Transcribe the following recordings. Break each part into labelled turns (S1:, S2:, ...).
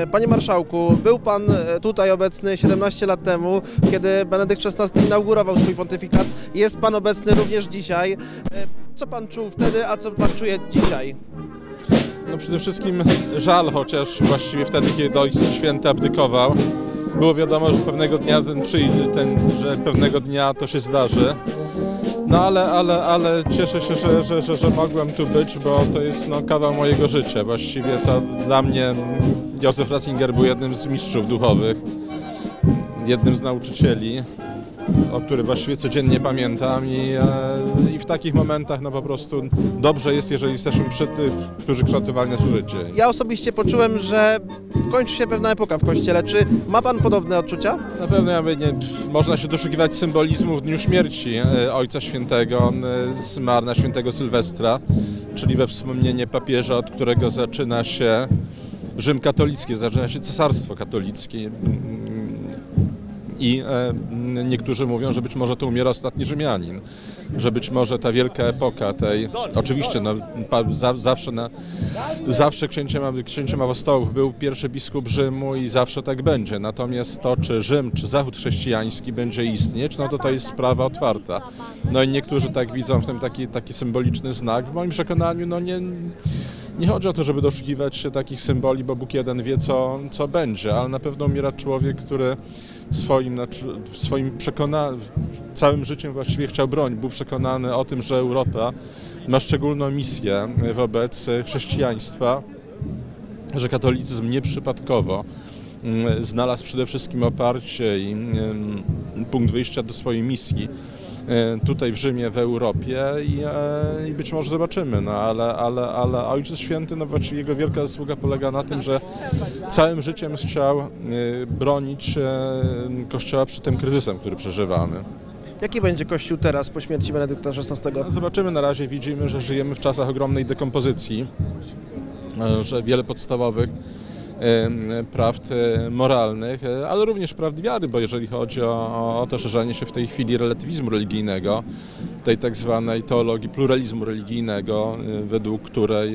S1: Panie marszałku, był pan tutaj obecny 17 lat temu, kiedy Benedykt XVI inaugurował swój pontyfikat. Jest pan obecny również dzisiaj. Co pan czuł wtedy, a co pan czuje dzisiaj?
S2: No przede wszystkim żal, chociaż właściwie wtedy, kiedy Ojciec Święty abdykował, było wiadomo, że pewnego dnia ten przyjdzie, że pewnego dnia to się zdarzy. No ale cieszę się, że mogłem tu być, bo to jest kawał mojego życia. Właściwie to dla mnie Józef Ratzinger był jednym z mistrzów duchowych, jednym z nauczycieli, o których właściwie codziennie pamiętam i w takich momentach po prostu dobrze jest, jeżeli jesteśmy przy tych, którzy kształtowali nasze życie.
S1: Ja osobiście poczułem, że kończy się pewna epoka w Kościele. Czy ma pan podobne odczucia?
S2: Na pewno można się doszukiwać symbolizmu w dniu śmierci Ojca Świętego. On zmarł na świętego Sylwestra, czyli we wspomnienie papieża, od którego zaczyna się Rzym katolicki, zaczyna się Cesarstwo katolickie. I niektórzy mówią, że być może to umiera ostatni Rzymianin, że być może ta wielka epoka tej, oczywiście zawsze księciem apostołów był pierwszy biskup Rzymu i zawsze tak będzie, natomiast to, czy Rzym, czy Zachód chrześcijański będzie istnieć, to jest sprawa otwarta. No i niektórzy tak widzą w tym taki symboliczny znak. W moim przekonaniu nie chodzi o to, żeby doszukiwać się takich symboli, bo Bóg jeden wie, co będzie, ale na pewno umiera człowiek, który w swoim całym życiem właściwie chciał bronić. Był przekonany o tym, że Europa ma szczególną misję wobec chrześcijaństwa, że katolicyzm nieprzypadkowo znalazł przede wszystkim oparcie i punkt wyjścia do swojej misji tutaj w Rzymie, w Europie i być może zobaczymy, ale Ojciec Święty, właściwie jego wielka zasługa polega na tym, że całym życiem chciał bronić Kościoła przed tym kryzysem, który przeżywamy.
S1: Jaki będzie Kościół teraz po śmierci Benedykta XVI?
S2: Zobaczymy, na razie widzimy, że żyjemy w czasach ogromnej dekompozycji, że wiele podstawowych prawd moralnych, ale również prawd wiary, bo jeżeli chodzi o to szerzenie się w tej chwili relatywizmu religijnego, tej tak zwanej teologii pluralizmu religijnego, według której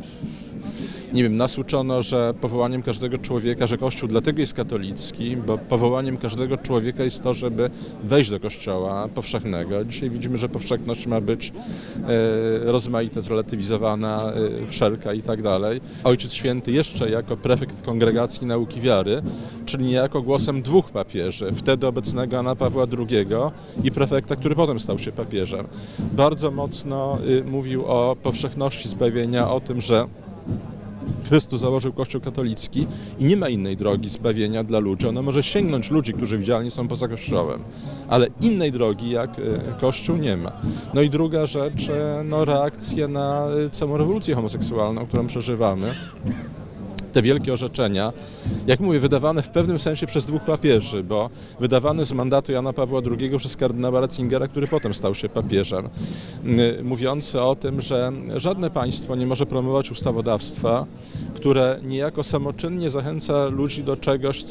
S2: nas uczono, że powołaniem każdego człowieka, że Kościół dlatego jest katolicki, bo powołaniem każdego człowieka jest to, żeby wejść do Kościoła powszechnego. Dzisiaj widzimy, że powszechność ma być rozmaita, zrelatywizowana, wszelka i tak dalej. Ojciec Święty jeszcze jako prefekt Kongregacji Nauki Wiary, czyli niejako głosem dwóch papieży, wtedy obecnego Jana Pawła II i prefekta, który potem stał się papieżem, bardzo mocno mówił o powszechności zbawienia, o tym, że Chrystus założył Kościół katolicki i nie ma innej drogi zbawienia dla ludzi. Ono może sięgnąć ludzi, którzy widzialnie są poza Kościołem, ale innej drogi jak Kościół nie ma. No i druga rzecz, reakcja na całą rewolucję homoseksualną, którą przeżywamy. Te wielkie orzeczenia, jak mówię, wydawane w pewnym sensie przez dwóch papieży, bo wydawane z mandatu Jana Pawła II przez kardynała Ratzingera, który potem stał się papieżem, mówiący o tym, że żadne państwo nie może promować ustawodawstwa, które niejako samoczynnie zachęca ludzi do czegoś,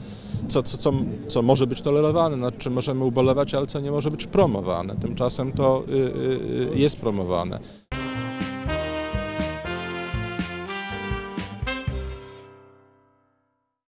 S2: co może być tolerowane, nad czym możemy ubolewać, ale co nie może być promowane. Tymczasem to jest promowane.